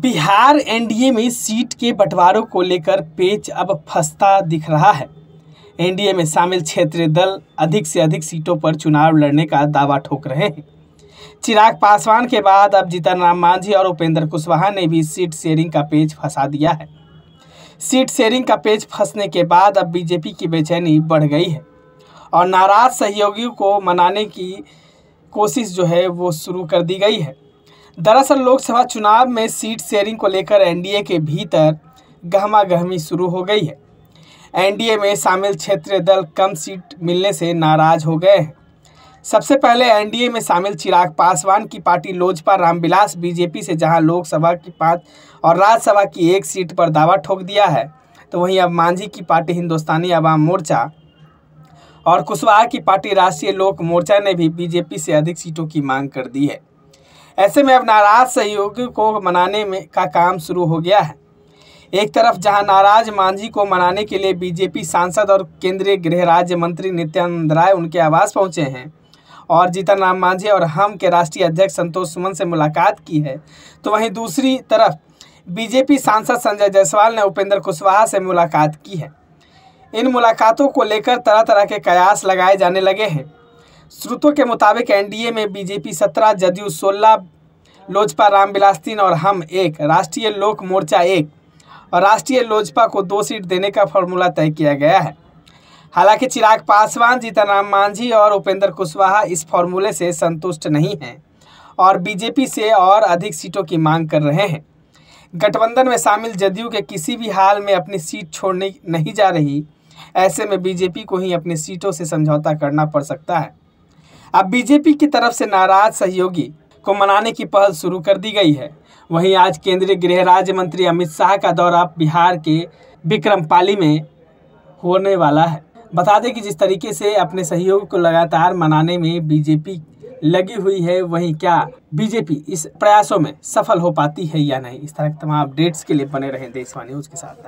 Bihar NDA में seat के बंटवारों को लेकर पेच अब फंसता दिख रहा है। एनडीए में शामिल क्षेत्रीय दल अधिक से अधिक सीटों पर चुनाव लड़ने का दावा ठोक रहे हैं। चिराग पासवान के बाद अब जीतन राम मांझी और उपेंद्र कुशवाहा ने भी सीट शेयरिंग का पेच फंसा दिया है। सीट शेयरिंग का पेच फंसने के बाद अब बीजेपी की बेचैनी बढ़ गई है और नाराज सहयोगियों को मनाने की कोशिश जो है वो शुरू कर दी गई है। दरअसल लोकसभा चुनाव में सीट शेयरिंग को लेकर एनडीए के भीतर गहमागहमी शुरू हो गई है। एनडीए में शामिल क्षेत्रीय दल कम सीट मिलने से नाराज हो गए हैं। सबसे पहले एनडीए में शामिल चिराग पासवान की पार्टी लोजपा रामविलास बीजेपी से जहां लोकसभा की 5 और राज्यसभा की 1 सीट पर दावा ठोक दिया है, तो वहीं अब मांझी की पार्टी हिंदुस्तानी अवाम मोर्चा और कुशवाहा की पार्टी राष्ट्रीय लोक मोर्चा ने भी बीजेपी से अधिक सीटों की मांग कर दी है। ऐसे में अब नाराज सहयोगियों को मनाने में का काम शुरू हो गया है। एक तरफ जहां नाराज मांझी को मनाने के लिए बीजेपी सांसद और केंद्रीय गृह राज्य मंत्री नित्यानंद राय उनके आवास पहुंचे हैं और जीतन राम मांझी और हम के राष्ट्रीय अध्यक्ष संतोष सुमन से मुलाकात की है, तो वहीं दूसरी तरफ बीजेपी सांसद संजय जायसवाल ने उपेंद्र कुशवाहा से मुलाकात की है। इन मुलाकातों को लेकर तरह तरह के कयास लगाए जाने लगे हैं। सूत्रों के मुताबिक एनडीए में बीजेपी 17, जदयू 16, लोजपा रामविलास 3 और हम 1, राष्ट्रीय लोक मोर्चा 1 और राष्ट्रीय लोजपा को 2 सीट देने का फॉर्मूला तय किया गया है। हालांकि चिराग पासवान, जीतन राम मांझी और उपेंद्र कुशवाहा इस फॉर्मूले से संतुष्ट नहीं हैं और बीजेपी से और अधिक सीटों की मांग कर रहे हैं। गठबंधन में शामिल जदयू के किसी भी हाल में अपनी सीट छोड़ने नहीं जा रही। ऐसे में बीजेपी को ही अपनी सीटों से समझौता करना पड़ सकता है। अब बीजेपी की तरफ से नाराज सहयोगी को मनाने की पहल शुरू कर दी गई है। वहीं आज केंद्रीय गृह राज्य मंत्री अमित शाह का दौरा बिहार के विक्रमपाली में होने वाला है। बता दें कि जिस तरीके से अपने सहयोगी को लगातार मनाने में बीजेपी लगी हुई है, वहीं क्या बीजेपी इस प्रयासों में सफल हो पाती है या नहीं। इस तरह के तमाम अपडेट्स के लिए बने रहें देशवाणी न्यूज़ के साथ।